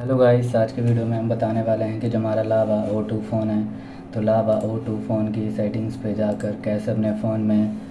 Hello guys, आज के video में हम बताने वाले हैं कि जो हमारा लावा O2 फ़ोन है, तो लावा O2 फ़ोन की सेटिंग्स पे जाकर कैसे अपने फ़ोन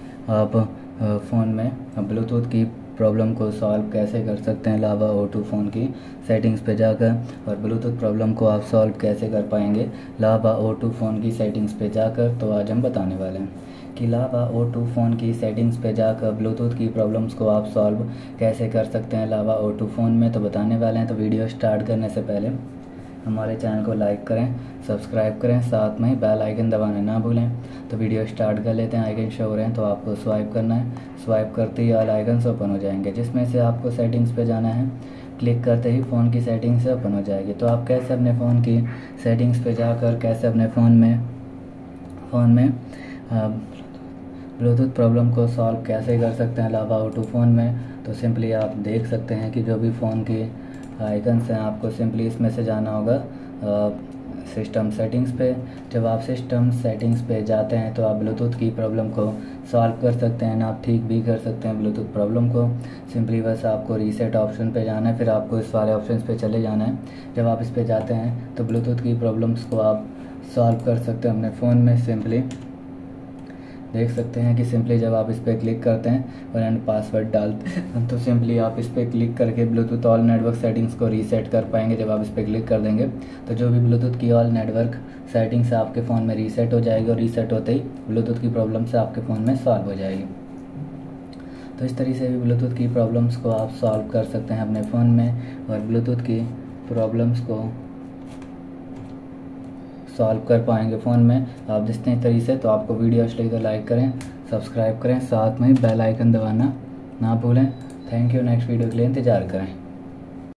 में ब्लूटूथ की प्रॉब्लम को सॉल्व कैसे कर सकते हैं। लावा O2 फ़ोन की सेटिंग्स पे जाकर और ब्लूटूथ प्रॉब्लम को आप सॉल्व कैसे कर पाएंगे लावा O2 फ़ोन की सेटिंग्स पे जाकर। तो आज हम बताने वाले हैं कि लावा O2 फ़ोन की सेटिंग्स पे जाकर ब्लूटूथ की प्रॉब्लम्स को आप सॉल्व कैसे कर सकते हैं लावा O2 फ़ोन में, तो बताने वाले हैं। तो वीडियो स्टार्ट करने से पहले हमारे चैनल को लाइक करें, सब्सक्राइब करें, साथ में ही बेल आइकन दबाना ना भूलें। तो वीडियो स्टार्ट कर लेते हैं। आइकन शो हो रहे हैं तो आपको स्वाइप करना है। स्वाइप करते ही ऑल आइकन्स ओपन हो जाएंगे, जिसमें से आपको सेटिंग्स पे जाना है। क्लिक करते ही फ़ोन की सेटिंग्स ओपन हो जाएगी। तो आप कैसे अपने फ़ोन की सेटिंग्स पे जाकर कैसे अपने फ़ोन में ब्लूटूथ प्रॉब्लम को सॉल्व कैसे कर सकते हैं लावा O2 फ़ोन में। तो सिंपली आप देख सकते हैं कि जो भी फ़ोन की आइकन्स हैं, आपको सिंपली इसमें से जाना होगा सिस्टम सेटिंग्स पे। जब आप सिस्टम सेटिंग्स पे जाते हैं तो आप ब्लूटूथ की प्रॉब्लम को सॉल्व कर सकते हैं, आप ठीक भी कर सकते हैं ब्लूटूथ प्रॉब्लम को। सिंपली बस आपको रीसेट ऑप्शन पे जाना है, फिर आपको इस वाले ऑप्शन पे चले जाना है। जब आप इस पे जाते हैं तो ब्लूटूथ की प्रॉब्लम्स को आप सॉल्व कर सकते हैं अपने फ़ोन में। सिंपली देख सकते हैं कि सिंपली जब आप इस पर क्लिक करते हैं और एंड पासवर्ड डालते हैं तो सिंपली आप इस पर क्लिक करके ब्लूटूथ ऑल नेटवर्क सेटिंग्स को रीसेट कर पाएंगे। जब आप इस पर क्लिक कर देंगे तो जो भी ब्लूटूथ की ऑल नेटवर्क सेटिंग्स आपके फ़ोन में रीसेट हो जाएगी, और रीसेट होते ही ब्लूटूथ की प्रॉब्लम से आपके फ़ोन में सॉल्व हो जाएगी। तो इस तरीके से भी ब्लूटूथ की प्रॉब्लम्स को आप सॉल्व कर सकते हैं अपने फ़ोन में, और ब्लूटूथ की प्रॉब्लम्स को सॉल्व कर पाएंगे फ़ोन में आप जिस तरीके से। तो आपको वीडियो अच्छी लगी तो लाइक करें, सब्सक्राइब करें, साथ में बेल आइकन दबाना ना भूलें। Thank you. नेक्स्ट वीडियो के लिए इंतज़ार करें।